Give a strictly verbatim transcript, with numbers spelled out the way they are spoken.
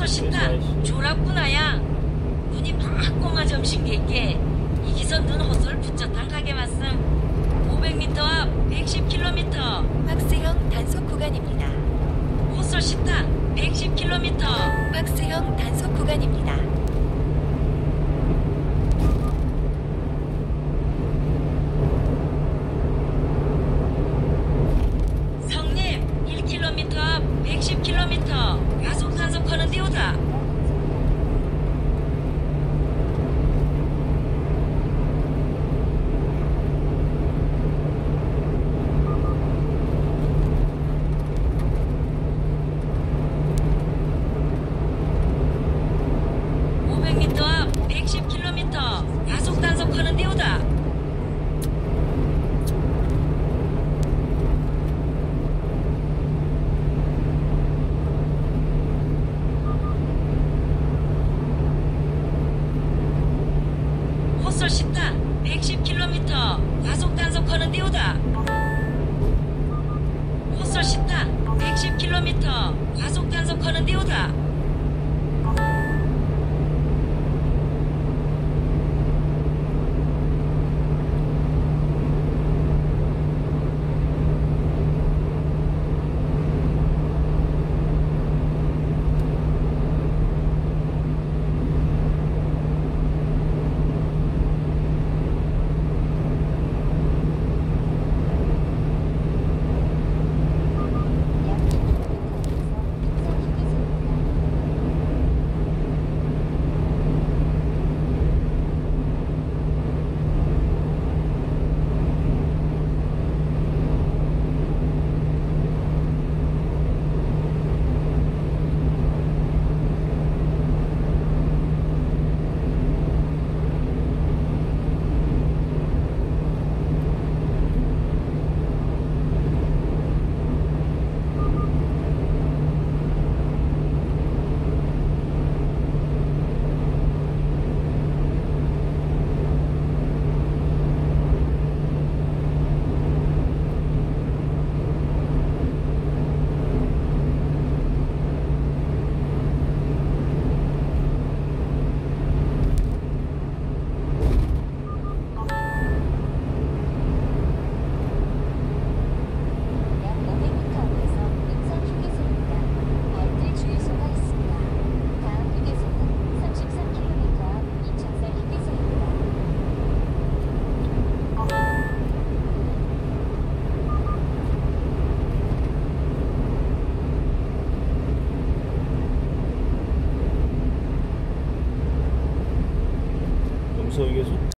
호소 싫다. 졸았구나 야. 눈이 막 꽁아 점신 게있게 이기선 눈 호소를 붙였단 가게 말씀. 오백 미터 앞 백십 킬로미터. 박스형 단속 구간입니다. 호소 싫다. 백십 킬로미터. 박스형 단속 구간입니다. 성님 일 킬로미터 앞 백십 킬로미터. 가속 단속하는 데오다. 오백 미터 앞 백십 킬로미터. 가속 단속하는 데오다. 호소 싫다. 백십 킬로미터. 가속 단속하는 데오다. 호소 싫다. 백십 킬로미터. 가속 단속하는 데오다. 염소 휴게소?